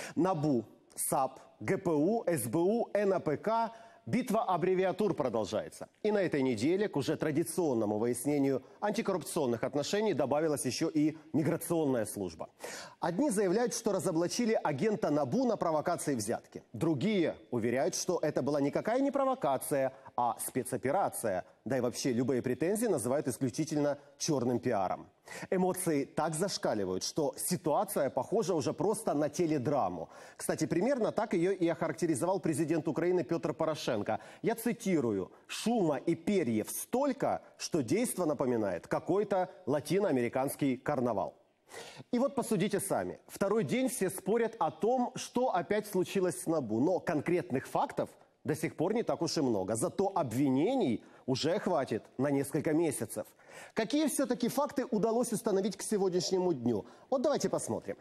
НАБУ, САП, ГПУ, СБУ, НАПК. Битва аббревиатур продолжается. И на этой неделе к уже традиционному выяснению антикоррупционных отношений добавилась еще и миграционная служба. Одни заявляют, что разоблачили агента НАБУ на провокации взятки. Другие уверяют, что это была никакая не провокация, а спецоперация. Да и вообще любые претензии называют исключительно черным пиаром. Эмоции так зашкаливают, что ситуация похожа уже просто на теледраму. Кстати, примерно так ее и охарактеризовал президент Украины Петр Порошенко. Я цитирую: «Шума и перьев столько, что действо напоминает какой-то латиноамериканский карнавал». И вот посудите сами. Второй день все спорят о том, что опять случилось с НАБУ. Но конкретных фактов до сих пор не так уж и много. Зато обвинений уже хватит на несколько месяцев. Какие все-таки факты удалось установить к сегодняшнему дню? Вот давайте посмотрим.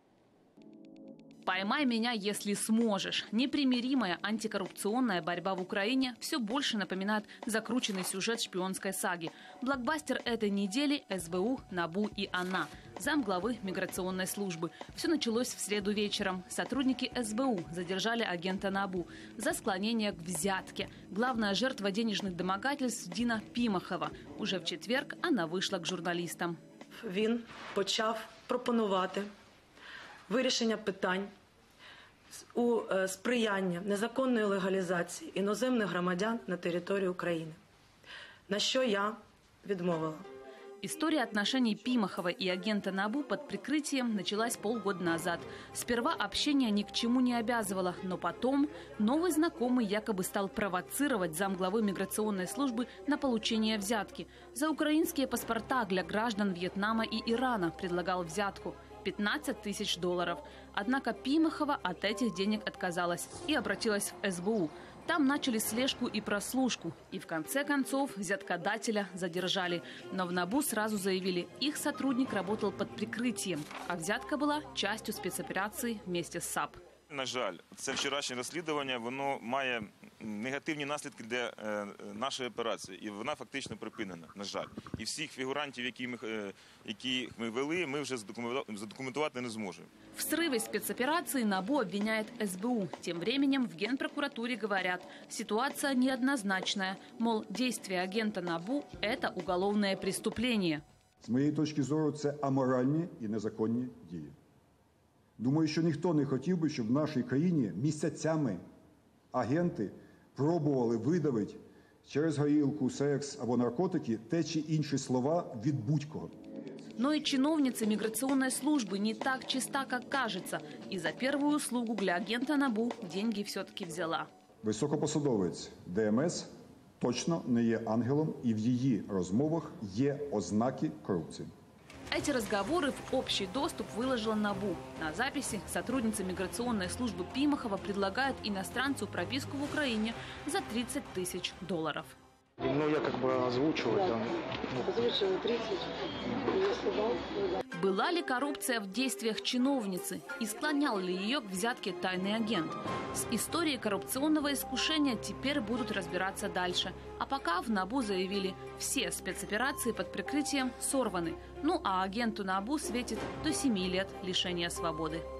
«Поймай меня, если сможешь». Непримиримая антикоррупционная борьба в Украине все больше напоминает закрученный сюжет шпионской саги. Блокбастер этой недели – СБУ, НАБУ и АНА. Замглавы миграционной службы. Все началось в среду вечером. Сотрудники СБУ задержали агента НАБУ за склонение к взятке. Главная жертва денежных домогательств Дина Пімахова. Уже в четверг она вышла к журналистам. Він почав пропонувати вирішення питань у сприяння незаконної легалізації іноземних громадян на території України, на що я відмовила. История отношений Пимахова и агента НАБУ под прикрытием началась полгода назад. Сперва общение ни к чему не обязывало, но потом новый знакомый якобы стал провоцировать замглавы миграционной службы на получение взятки. За украинские паспорта для граждан Вьетнама и Ирана предлагал взятку – $15 тысяч. Однако Пимахова от этих денег отказалась и обратилась в СБУ. Там начали слежку и прослушку. И в конце концов взяткодателя задержали. Но в НАБУ сразу заявили, их сотрудник работал под прикрытием, а взятка была частью спецоперации вместе с САП. На жаль, це вчорашнє розслідування, воно має негативні наслідки для нашої операції. І вона фактично припинена, на жаль. І всіх фігурантів, які ми вели, ми вже задокументувати не зможемо. В срыве спецоперации НАБУ обвиняет СБУ. Тем временем в Генпрокуратуре говорят, ситуация неоднозначная. Мол, действия агента НАБУ – это уголовное преступление. З моєї точки зору, це аморальні і незаконні дії. Думаю, що ніхто не хотів би, щоб в нашій країні місяцями агенти пробували видавити через горілку, секс або наркотики те чи інші слова від будь-кого. Но и чиновница миграционной службы не так чиста, как кажется. И за первую услугу для агента НАБУ деньги все-таки взяла. Високопосадовець ДМС точно не є ангелом, і в її розмовах є ознаки корупції. Эти разговоры в общий доступ выложила НАБУ. На записи сотрудница миграционной службы Пимахова предлагает иностранцу прописку в Украине за $30 тысяч. Ну, я как бы озвучиваю. Да. Озвучиваю 30. Была ли коррупция в действиях чиновницы и склонял ли ее к взятке тайный агент? С историей коррупционного искушения теперь будут разбираться дальше. А пока в НАБУ заявили, все спецоперации под прикрытием сорваны. Ну а агенту НАБУ светит до 7 лет лишения свободы.